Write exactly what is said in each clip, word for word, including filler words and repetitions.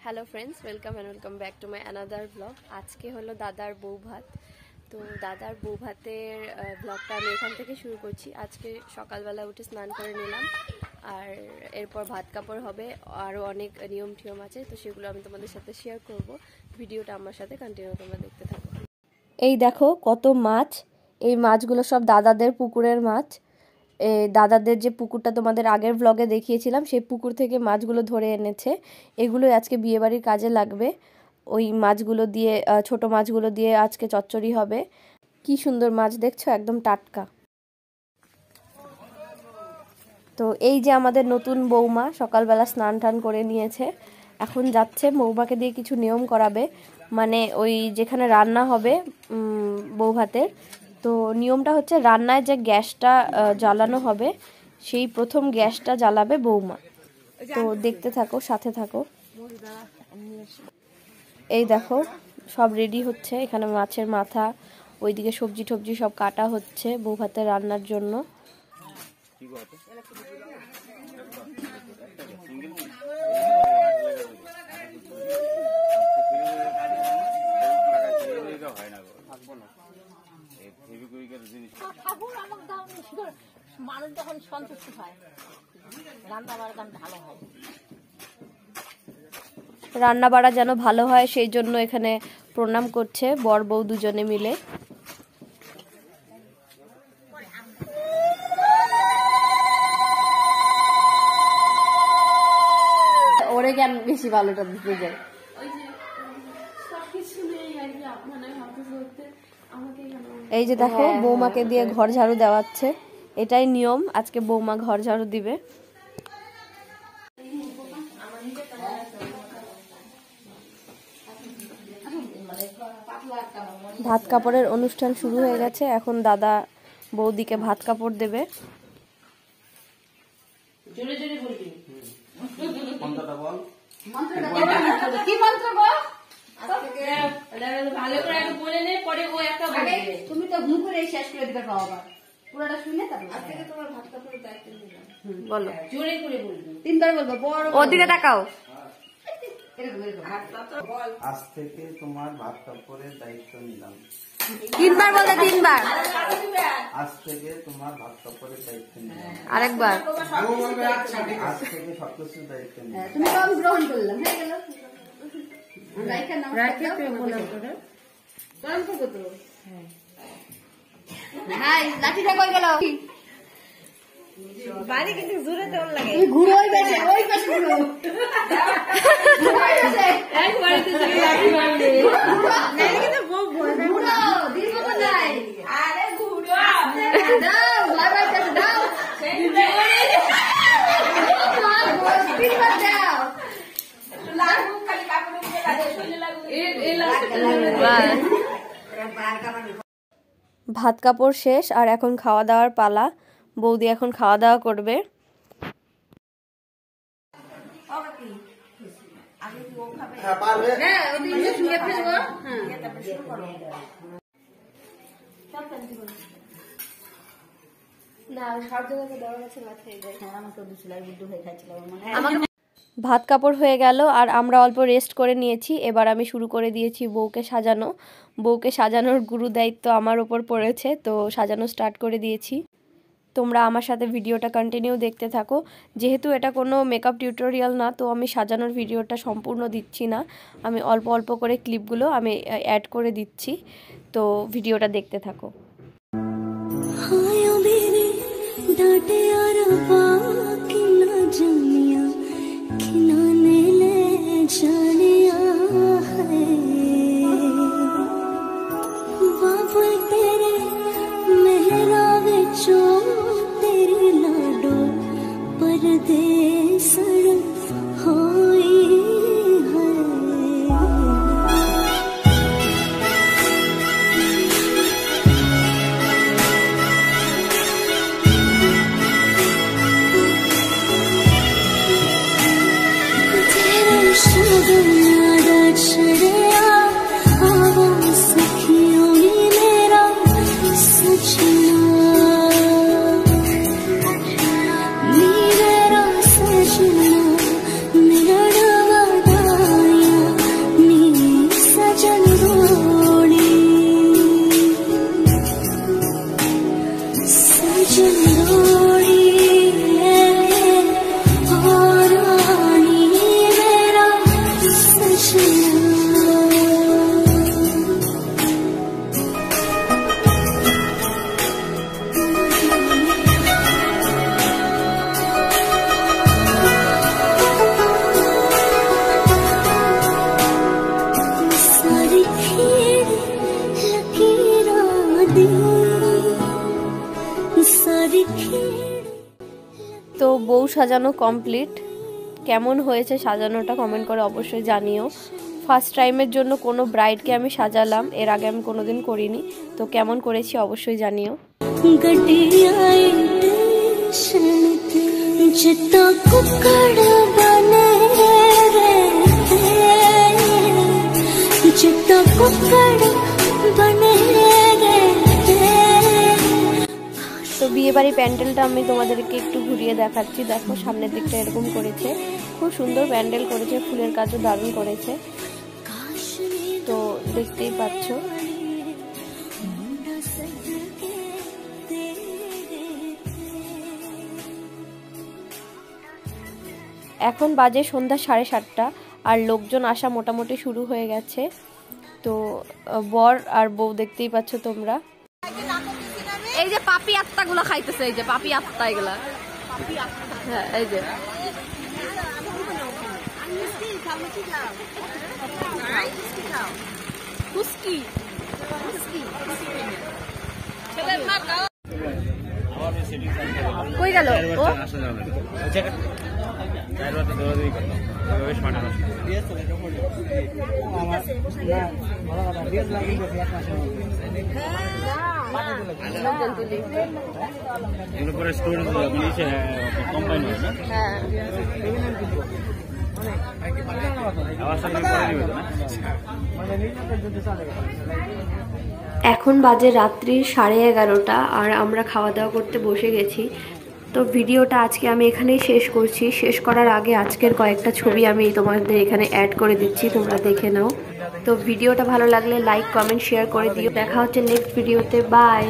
Hello friends welcome and welcome back to my another blog. आज के hello दादार बौ भात। तो दादार बौ भातेर ब्लगटा आमि एखान थेके शुरू करछि। आज के सकालबेला उठे स्नान करे निलाम और एरपर भात कापड़ होबे आरो अनेक नियम टियम आछे, तो सेगुलो आमि तोमादेर साथे शेयर करब। भिडियोटा आमार साथे कन्टिनिउ तोमरा देखते थाको। এই দেখো কত মাছ, এই মাছগুলো সব দাদাদের পুকুরের মাছ। দাদাদের যে পুকুরটা তোমাদের আগের ব্লগে দেখিয়েছিলাম সেই পুকুর থেকে মাছগুলো ধরে এনেছে। এগুলো আজকে বিয়েবাড়ির কাজে লাগবে। ওই মাছগুলো দিয়ে ছোট মাছগুলো দিয়ে আজকে চচ্চড়ি হবে। কি সুন্দর মাছ দেখছো, একদম টাটকা। তো এই যে আমাদের নতুন বৌমা সকালবেলা স্নান টান করে নিয়েছে, এখন যাচ্ছে বৌমাকে দিয়ে কিছু নিয়ম করাবে। মানে ওই যেখানে রান্না হবে বৌ ভাতের, তো নিয়মটা হচ্ছে রান্নায় যে গ্যাসটা জ্বালানো হবে সেই প্রথম গ্যাসটা জ্বালাবে বৌমা। তো দেখতে থাকো, সাথে থাকো। এই দেখো সব রেডি হচ্ছে, এখানে মাছের মাথা, ওইদিকে সবজি টবজি সব কাটা হচ্ছে বৌ ভাতের রান্নার জন্য। রান্না বাড়া যেন ভালো হয় সেই জন্য এখানে প্রণাম করছে বর বউ দুজনে মিলে। ওরে কেন বেশি ভালোটা দিতে যায়। এই যে দেখো বৌমাকে দিয়ে ঘর ঝাড়ু দেওয়াচ্ছে, এটাই নিয়ম। আজকে বৌমা ঘর ঝাড়ু দিবে। ভাত কাপড়ের অনুষ্ঠান শুরু হয়ে গেছে, এখন দাদা বৌদিকে ভাত কাপড় দেবে। জোরে জোরে বলবি, মন্ত্রটা বল। মন্ত্রটা বল, কি মন্ত্র বল? ভালো করে একটু বলে নে, পরে ও একটা বলবে। তুমি তো ঘুম করে শেষ করে দিতে পারো, আবার পুরোটা শুনে তারপর আজ থেকে তোমার ভাত কাপড়ের দায়িত্ব নিলাম। বলো, জোরে করে বলবি, তিনবার বলবো। বড় ওদিকে তাকাও। আজ থেকে তোমার ভাত কাপড়ের দায়িত্ব নিলাম। তিনবার বলতে তিনবার। আজ থেকে তোমার ভাত কাপড়ের দায়িত্ব নিলাম। আরেকবার। আজ থেকে সবকিছুর দায়িত্ব নিলাম। তুমি তো আমি গ্রহণ করলাম, হয়ে গেল। রাইখা নাও, রাইখা তো বললাম তোরে। কাম করব তো। হ্যাঁ। হাই, লাঠিটা কই গেল? বাড়ি কিন্তু জোরে তোর লাগে। তুই ঘুরে ওই পাশে, ওই পাশে ঘুরো। এক বাড়িতে তুমি লাঠি মারলে। না কিন্তু বউ ভয় না। ঘুরো, দিন মতো যাই। আরে ঘুরো। দাও, লাগাই দাও, দাও। তিনবার দাও। লাগু খালি কাপড় দিয়ে লাগে, শুনে লাগু। এই এই লাগু। ভাত কাপড় শেষ আর এখন খাওয়া দাওয়ার পালা। বৌদি এখন খাওয়া দাওয়া করবে। ভাত কাপড় হয়ে গেল আর আমরা অল্প রেস্ট করে নিয়েছি। এবার আমি শুরু করে দিয়েছি বউকে সাজানো। বউকে সাজানোর গুরু দায়িত্ব আমার ওপর পড়েছে, তো সাজানো স্টার্ট করে দিয়েছি। তোমরা আমার সাথে ভিডিওটা কন্টিনিউ দেখতে থাকো। যেহেতু এটা কোনো মেকআপ টিউটোরিয়াল না, তো আমি সাজানোর ভিডিওটা সম্পূর্ণ দিচ্ছি না, আমি অল্প অল্প করে ক্লিপগুলো আমি অ্যাড করে দিচ্ছি। তো ভিডিওটা দেখতে থাকো। সাজানো কমপ্লিট। কেমন হয়েছে সাজানোটা কমেন্ট করে অবশ্যই জানিও। ফার্স্ট টাইমের জন্য কোনো ব্রাইডকে আমি সাজালাম, এর আগে আমি কোনোদিন করিনি, তো কেমন করেছি অবশ্যই জানিও। তো বিয়ে বাড়ি প্যান্ডেলটা আমি তোমাদেরকে একটু ঘুরিয়ে দেখাচ্ছি। দেখো সামনের দিকটা এরকম করেছে, খুব সুন্দর প্যান্ডেল করেছে, ফুলের কাজও দারুণ করেছে, তো দেখতেই পাচ্ছ। এখন বাজে সন্ধ্যা সাড়ে সাতটা আর লোকজন আসা মোটামুটি শুরু হয়ে গেছে। তো বর আর বউ দেখতেই পাচ্ছ তোমরা। এই যে পাপি আত্মা গুলা খাইতেছে, এই যে পাপি আত্মা এগুলা, হ্যাঁ এই যে কই গেল ও? এখন বাজে রাত্রি সাড়ে এগারোটা আর আমরা খাওয়া দাওয়া করতে বসে গেছি। তো ভিডিওটা আজকে আমি এখানেই শেষ করছি। শেষ করার আগে আজকের কয়েকটা ছবি আমি তোমাদের এখানে অ্যাড করে দিচ্ছি, তোমরা দেখে নাও। তো ভিডিওটা ভালো লাগলে লাইক কমেন্ট শেয়ার করে দিও। দেখা হচ্ছে নেক্সট ভিডিওতে, বাই।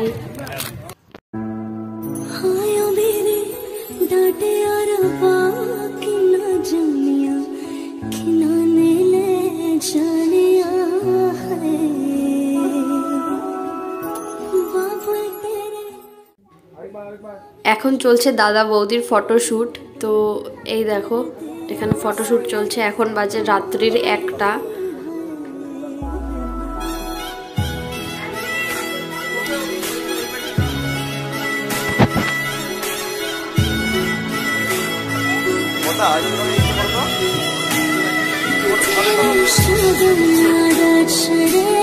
এখন চলছে দাদা বৌদির ফটোশ্যুট। তো এই দেখো এখানে ফটোশ্যুট চলছে। এখন বাজে রাত্রির একটা। Sugar,